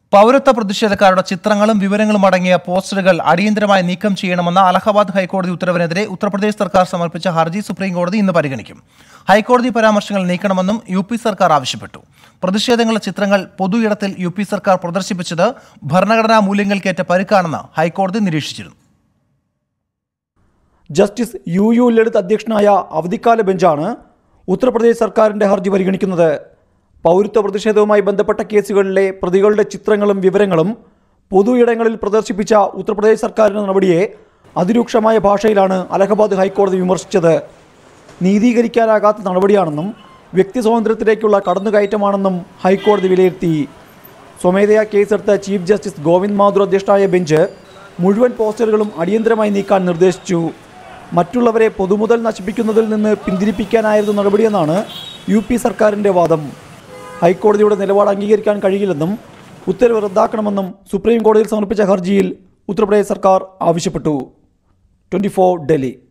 പൗരത്വ പ്രതിഷേധക്കാരുടെ ചിത്രങ്ങളും വിവരങ്ങളും അടങ്ങിയ പോസ്റ്ററുകൾ അടിയന്തരമായി നീക്കം ചെയ്യണമെന്ന അലഹബാദ് ഹൈക്കോടതി ഉത്തരവിനെതിരെ ഉത്തർപ്രദേശ് സർക്കാർ സമർപ്പിച്ച ഹർജി സുപ്രീം കോടതി ഇന്ന് പരിഗണിക്കും. ഹൈക്കോടതി പരാമർശങ്ങൾ നീക്കണമെന്നും യു.പി. സർക്കാർ ആവശ്യപ്പെട്ടു. പ്രതിഷേധങ്ങളുടെ ചിത്രങ്ങൾ പൊതു ഇടത്തിൽ യു.പി. സർക്കാർ പ്രദർശിപ്പിച്ചത് ഭരണഘടനാ മൂല്യങ്ങൾക്കേറ്റ പരുക്കാണെന്ന് ഹൈക്കോടതി നിരീക്ഷിച്ചിരുന്നു. ജസ്റ്റിസ് യു ലളിത് അധ്യക്ഷനായ അവധിക്കാല ബെഞ്ചാണ് ഉത്തർപ്രദേശ് സർക്കാരിന്റെ ഹർജി പരിഗണിക്കുന്നത്. പൗരത്വ പ്രതിഷേധവുമായി ബന്ധപ്പെട്ട കേസുകളിലെ പ്രതികളുടെ ചിത്രങ്ങളും വിവരങ്ങളും പൊതു ഇടങ്ങളിൽ പ്രദർശിപ്പിച്ച ഉത്തർപ്രദേശ് സർക്കാരിന്റെ നടപടിയെ അതിരൂക്ഷമായ ഭാഷയിലാണ് അലഹബാദ് ഹൈക്കോടതി വിമർശിച്ചത്. നീതീകരിക്കാനാകാത്ത നടപടിയാണെന്നും വ്യക്തി സ്വാതന്ത്ര്യത്തിലേക്കുള്ള കടന്നുകയറ്റമാണെന്നും ഹൈക്കോടതി വിലയിരുത്തി. സ്വമേധയാ കേസെടുത്ത ചീഫ് ജസ്റ്റിസ് ഗോവിന്ദ് മാഥൂർ അധ്യക്ഷനായ ബെഞ്ച് മുഴുവൻ പോസ്റ്ററുകളും അടിയന്തരമായി നീക്കാൻ നിർദ്ദേശിച്ചു. മറ്റുള്ളവരെ പൊതുമുതൽ നശിപ്പിക്കുന്നതിൽ നിന്ന് പിന്തിരിപ്പിക്കാനായിരുന്നു നടപടിയെന്നാണ് യു.പി. സർക്കാരിൻ്റെ വാദം. ഹൈക്കോടതിയുടെ നിലപാട് അംഗീകരിക്കാൻ കഴിയില്ലെന്നും ഉത്തരവ് റദ്ദാക്കണമെന്നും സുപ്രീം കോടതിയിൽ സമർപ്പിച്ച ഹർജിയിൽ ഉത്തർപ്രദേശ് സർക്കാർ ആവശ്യപ്പെട്ടു. 24 ഡൽഹി.